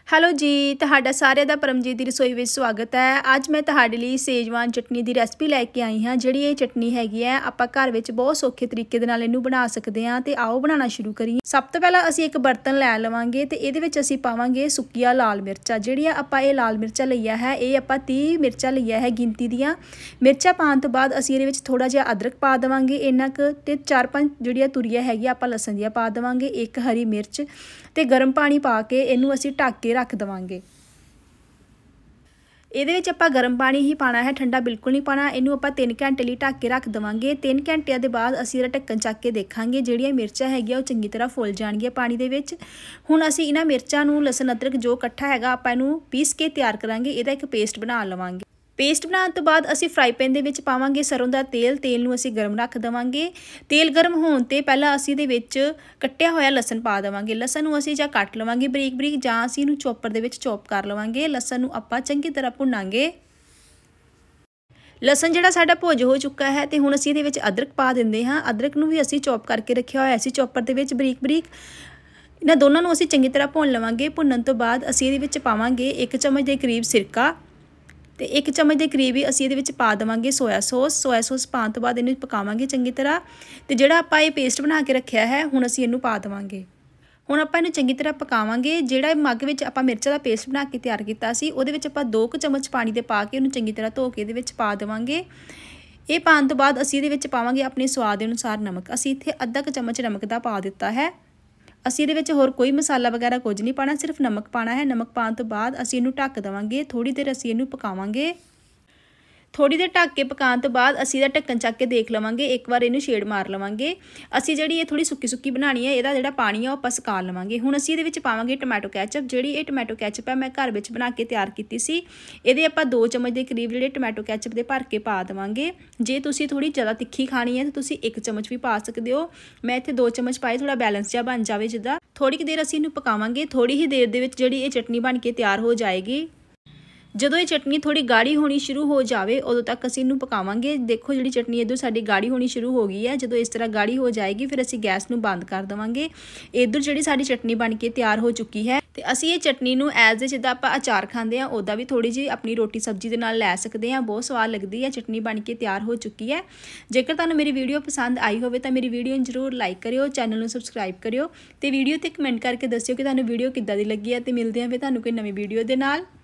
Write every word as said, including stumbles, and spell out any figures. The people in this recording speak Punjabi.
ਹੈਲੋ ਜੀ, ਤੁਹਾਡਾ ਸਾਰਿਆਂ ਦਾ ਪਰਮਜੀਤ ਦੀ ਰਸੋਈ ਵਿੱਚ ਸਵਾਗਤ ਹੈ। ਅੱਜ ਮੈਂ ਤੁਹਾਡੇ ਲਈ ਸੇਜਵਾਨ ਚਟਨੀ ਦੀ ਰੈਸਪੀ ਲੈ ਕੇ ਆਈ ਹਾਂ। ਜਿਹੜੀ ਇਹ ਚਟਨੀ ਹੈਗੀ ਹੈ ਆਪਾਂ ਘਰ ਵਿੱਚ ਬਹੁਤ ਸੌਖੇ ਤਰੀਕੇ ਦੇ ਨਾਲ ਇਹਨੂੰ ਬਣਾ ਸਕਦੇ ਹਾਂ। ਤੇ ਆਓ ਬਣਾਉਣਾ ਸ਼ੁਰੂ ਕਰੀਏ। ਸਭ ਤੋਂ ਪਹਿਲਾਂ ਅਸੀਂ ਇੱਕ ਬਰਤਨ ਲੈ ਲਵਾਂਗੇ ਤੇ ਇਹਦੇ ਵਿੱਚ ਅਸੀਂ ਪਾਵਾਂਗੇ ਸੁੱਕੀਆਂ ਲਾਲ ਮਿਰਚਾਂ। ਜਿਹੜੀਆਂ ਆਪਾਂ ਇਹ ਲਾਲ ਮਿਰਚਾਂ ਲਈਆਂ ਹੈ, ਇਹ ਆਪਾਂ ਤੀਹ ਮਿਰਚਾਂ ਲਈਆਂ ਹੈ ਗਿਣਤੀ ਦੀਆਂ। ਮਿਰਚਾਂ ਪਾਉਣ ਤੋਂ ਬਾਅਦ ਅਸੀਂ ਇਹਦੇ ਵਿੱਚ ਥੋੜਾ ਜਿਹਾ ਅਦਰਕ ਪਾ ਦੇਵਾਂਗੇ ਇੰਨਾ ਕੁ, ਤੇ ਚਾਰ ਪੰਜ ਜਿਹੜੀਆਂ ਤੁਰੀਆਂ ਹੈਗੀਆਂ ਆਪਾਂ ਲਸਣ ਦੀਆਂ ਪਾ ਦੇਵਾਂਗੇ, ਇੱਕ ਹਰੀ ਮਿਰਚ, ਤੇ ਗਰਮ ਪਾਣੀ ਪਾ ਕੇ ਇਹਨੂੰ ਅਸੀਂ ਢੱਕ ਕੇ ਰੱਖ ਦੇਵਾਂਗੇ। ਇਹਦੇ ਵਿੱਚ ਆਪਾਂ ਗਰਮ ਪਾਣੀ ਹੀ ਪਾਣਾ ਹੈ, ਠੰਡਾ ਬਿਲਕੁਲ ਨਹੀਂ ਪਾਣਾ। ਇਹਨੂੰ ਆਪਾਂ ਤਿੰਨ ਘੰਟੇ ਲਈ ਢੱਕ ਕੇ ਰੱਖ ਦੇਵਾਂਗੇ। ਤਿੰਨ ਘੰਟਿਆਂ ਦੇ ਬਾਅਦ ਅਸੀਂ ਇਹਦਾ ਢੱਕਣ ਚੱਕ ਕੇ ਦੇਖਾਂਗੇ। ਜਿਹੜੀਆਂ ਮਿਰਚਾਂ ਹੈਗੀਆਂ ਉਹ ਚੰਗੀ ਤਰ੍ਹਾਂ ਫੁੱਲ ਜਾਣਗੀਆਂ ਪਾਣੀ ਦੇ ਵਿੱਚ। ਹੁਣ ਅਸੀਂ ਇਹਨਾਂ ਮਿਰਚਾਂ ਨੂੰ, ਲਸਣ ਅਦਰਕ ਜੋ ਇਕੱਠਾ ਹੈਗਾ, ਆਪਾਂ ਇਹਨੂੰ ਪੀਸ ਕੇ ਤਿਆਰ ਕਰਾਂਗੇ। ਇਹਦਾ ਇੱਕ ਪੇਸਟ ਬਣਾ ਲਵਾਂਗੇ। ਪੇਸਟ ਬਣਾਉਣ ਤੋਂ ਬਾਅਦ ਅਸੀਂ ਫਰਾਈ ਪੈਨ ਦੇ ਵਿੱਚ ਪਾਵਾਂਗੇ ਸਰੋਂ ਦਾ ਤੇਲ। ਤੇਲ ਨੂੰ ਅਸੀਂ ਗਰਮ ਰੱਖ ਦੇਵਾਂਗੇ। ਤੇਲ ਗਰਮ ਹੋਣ ਤੇ ਪਹਿਲਾਂ ਅਸੀਂ ਇਹਦੇ ਵਿੱਚ ਕੱਟਿਆ ਹੋਇਆ ਲਸਣ ਪਾ ਦੇਵਾਂਗੇ। ਲਸਣ ਨੂੰ ਅਸੀਂ ਜਾਂ ਕੱਟ ਲਵਾਂਗੇ ਬਰੀਕ ਬਰੀਕ, ਜਾਂ ਅਸੀਂ ਇਹਨੂੰ ਚੋਪਰ ਦੇ ਵਿੱਚ ਚੋਪ ਕਰ ਲਵਾਂਗੇ। ਲਸਣ ਨੂੰ ਆਪਾਂ ਚੰਗੀ ਤਰ੍ਹਾਂ ਭੁੰਨਾਂਗੇ। ਲਸਣ ਜਿਹੜਾ ਸਾਡਾ ਭੁੱਜ ਹੋ ਚੁੱਕਾ ਹੈ, ਤੇ ਹੁਣ ਅਸੀਂ ਇਹਦੇ ਵਿੱਚ ਅਦਰਕ ਪਾ ਦਿੰਦੇ ਹਾਂ। ਅਦਰਕ ਨੂੰ ਵੀ ਅਸੀਂ ਚੋਪ ਕਰਕੇ ਰੱਖਿਆ ਹੋਇਆ ਸੀ ਚੋਪਰ ਦੇ ਵਿੱਚ ਬਰੀਕ ਬਰੀਕ। ਇਹਨਾਂ ਦੋਨਾਂ ਨੂੰ ਅਸੀਂ ਚੰਗੀ ਤਰ੍ਹਾਂ ਭੁੰਨ ਲਵਾਂਗੇ। ਭੁੰਨਣ ਤੋਂ ਬਾਅਦ ਅਸੀਂ ਇਹਦੇ ਵਿੱਚ ਪਾਵਾਂਗੇ ਇੱਕ ਚਮਚ ਦੇ ਕਰੀਬ ਸਿਰਕਾ, ਤੇ ਇੱਕ ਚਮਚ ਦੇ ਕਰੀਬ ਹੀ ਅਸੀਂ ਇਹਦੇ ਵਿੱਚ ਪਾ ਦੇਵਾਂਗੇ ਸੋਇਆ ਸੌਸ। ਸੋਇਆ ਸੌਸ ਪਾਉਣ ਤੋਂ ਬਾਅਦ ਇਹਨੂੰ ਪਕਾਵਾਂਗੇ ਚੰਗੀ ਤਰ੍ਹਾਂ। ਤੇ ਜਿਹੜਾ ਆਪਾਂ ਇਹ ਪੇਸਟ ਬਣਾ ਕੇ ਰੱਖਿਆ ਹੈ, ਹੁਣ ਅਸੀਂ ਇਹਨੂੰ ਪਾ ਦੇਵਾਂਗੇ। ਹੁਣ ਆਪਾਂ ਇਹਨੂੰ ਚੰਗੀ ਤਰ੍ਹਾਂ ਪਕਾਵਾਂਗੇ। ਜਿਹੜਾ ਮੱਗ ਵਿੱਚ ਆਪਾਂ ਮਿਰਚਾਂ ਦਾ ਪੇਸਟ ਬਣਾ ਕੇ ਤਿਆਰ ਕੀਤਾ ਸੀ, ਉਹਦੇ ਵਿੱਚ ਆਪਾਂ ਦੋ ਕੁ ਚਮਚ ਪਾਣੀ ਦੇ ਪਾ ਕੇ ਉਹਨੂੰ ਚੰਗੀ ਤਰ੍ਹਾਂ ਧੋ ਕੇ ਇਹਦੇ ਵਿੱਚ ਪਾ ਦੇਵਾਂਗੇ। ਇਹ ਪਾਉਣ ਤੋਂ ਬਾਅਦ ਅਸੀਂ ਇਹਦੇ ਵਿੱਚ ਪਾਵਾਂਗੇ ਆਪਣੇ ਸਵਾਦ ਦੇ ਅਨੁਸਾਰ ਨਮਕ। ਅਸੀਂ ਇੱਥੇ ਅੱਧਾ ਕੁ ਚਮਚ ਨਮਕ ਦਾ ਪਾ ਦਿੱਤਾ ਹੈ। ਅਸੀਂ ਇਹਦੇ ਵਿੱਚ ਹੋਰ ਕੋਈ ਮਸਾਲਾ ਵਗੈਰਾ ਕੁਝ ਨਹੀਂ ਪਾਣਾ, ਸਿਰਫ ਨਮਕ ਪਾਣਾ ਹੈ। ਨਮਕ ਪਾਉਣ ਤੋਂ ਬਾਅਦ ਅਸੀਂ ਇਹਨੂੰ ਢੱਕ ਦੇਵਾਂਗੇ। ਥੋੜੀ ਦੇਰ ਅਸੀਂ ਇਹਨੂੰ ਪਕਾਵਾਂਗੇ। ਥੋੜੀ ਦੇਰ ਢੱਕ ਕੇ ਪਕਾਉਣ ਤੋਂ ਬਾਅਦ ਅਸੀਂ ਇਹਦਾ ਢੱਕਣ ਚੱਕ ਕੇ ਦੇਖ ਲਵਾਂਗੇ। ਇੱਕ ਵਾਰ ਇਹਨੂੰ ਛੇੜ ਮਾਰ ਲਵਾਂਗੇ। ਅਸੀਂ ਜਿਹੜੀ ਇਹ ਥੋੜੀ ਸੁੱਕੀ ਸੁੱਕੀ ਬਣਾਣੀ ਹੈ, ਇਹਦਾ ਜਿਹੜਾ ਪਾਣੀ ਆ ਉਹ ਆਪਾਂ ਸੁਕਾ ਲਵਾਂਗੇ। ਹੁਣ ਅਸੀਂ ਇਹਦੇ ਵਿੱਚ ਪਾਵਾਂਗੇ ਟੋਮੈਟੋ ਕੈਚਅਪ। ਜਿਹੜੀ ਇਹ ਟੋਮੈਟੋ ਕੈਚਅਪ ਹੈ ਮੈਂ ਘਰ ਵਿੱਚ ਬਣਾ ਕੇ ਤਿਆਰ ਕੀਤੀ ਸੀ। ਇਹਦੇ ਆਪਾਂ ਦੋ ਚਮਚ ਦੇ ਕਰੀਬ ਜਿਹੜੇ ਟੋਮੈਟੋ ਕੈਚਅਪ ਦੇ ਭਰ ਕੇ ਪਾ ਦੇਵਾਂਗੇ। ਜੇ ਤੁਸੀਂ ਥੋੜੀ ਜ਼ਿਆਦਾ ਤਿੱਖੀ ਖਾਣੀ ਹੈ ਤਾਂ ਤੁਸੀਂ ਇੱਕ ਚਮਚ ਵੀ ਪਾ ਸਕਦੇ ਹੋ। ਮੈਂ ਇੱਥੇ ਦੋ ਚਮਚ ਪਾਏ, ਥੋੜਾ ਬੈਲੈਂਸ ਜਿਹਾ ਬਣ ਜਾਵੇ ਜਿੱਦਾਂ। ਥੋੜੀ ਕੁ ਦੇਰ ਅਸੀਂ ਇਹਨੂੰ ਪਕਾਵਾਂਗੇ। ਥੋੜੀ ਹੀ ਦੇਰ ਦੇ ਵਿੱਚ ਜਿਹੜੀ ਇਹ ਚਟਨੀ ਬਣ ਕੇ ਤਿਆਰ ਹੋ ਜਾਏਗੀ। ਜਦੋਂ ਇਹ ਚਟਨੀ ਥੋੜੀ ਗਾੜੀ ਹੋਣੀ ਸ਼ੁਰੂ ਹੋ ਜਾਵੇ, ਉਦੋਂ ਤੱਕ ਅਸੀਂ ਇਹਨੂੰ ਪਕਾਵਾਂਗੇ। ਦੇਖੋ ਜਿਹੜੀ ਚਟਨੀ ਇੱਧਰ ਸਾਡੀ ਗਾੜੀ ਹੋਣੀ ਸ਼ੁਰੂ ਹੋ ਗਈ ਹੈ। ਜਦੋਂ ਇਸ ਤਰ੍ਹਾਂ ਗਾੜੀ ਹੋ ਜਾਏਗੀ, ਫਿਰ ਅਸੀਂ ਗੈਸ ਨੂੰ ਬੰਦ ਕਰ ਦੇਵਾਂਗੇ। ਇੱਧਰ ਜਿਹੜੀ ਸਾਡੀ ਚਟਨੀ ਬਣ ਕੇ ਤਿਆਰ ਹੋ ਚੁੱਕੀ ਹੈ, ਤੇ ਅਸੀਂ ਇਹ ਚਟਨੀ ਨੂੰ ਐਜ਼ ਏ ਜਿੱਦਾਂ ਆਪਾਂ ਅਚਾਰ ਖਾਂਦੇ ਹਾਂ, ਉੱਦਾਂ ਵੀ ਥੋੜੀ ਜਿਹੀ ਆਪਣੀ ਰੋਟੀ ਸਬਜ਼ੀ ਦੇ ਨਾਲ ਲੈ ਸਕਦੇ ਹਾਂ। ਬਹੁਤ ਸਵਾਦ ਲੱਗਦੀ ਹੈ। ਚਟਨੀ ਬਣ ਕੇ ਤਿਆਰ ਹੋ ਚੁੱਕੀ ਹੈ। ਜੇਕਰ ਤੁਹਾਨੂੰ ਮੇਰੀ ਵੀਡੀਓ ਪਸੰਦ ਆਈ ਹੋਵੇ ਤਾਂ ਮੇਰੀ ਵੀਡੀਓ ਨੂੰ ਜ਼ਰੂਰ ਲਾਈਕ ਕਰਿਓ, ਚੈਨਲ ਨੂੰ ਸਬਸਕ੍ਰਾਈਬ ਕਰਿਓ, ਤੇ ਵੀਡੀਓ ਤੇ ਕਮੈਂਟ ਕਰਕੇ ਦੱਸਿਓ ਕਿ ਤੁਹਾਨੂੰ ਵੀਡੀਓ ਕਿੱਦਾਂ ਦੀ ਲੱਗੀ ਹੈ। ਤੇ ਮਿਲਦੇ ਹਾਂ ਫਿਰ ਤੁਹਾਨੂੰ ਕੋਈ ਨਵੀਂ ਵੀਡੀਓ ਦੇ ਨਾਲ।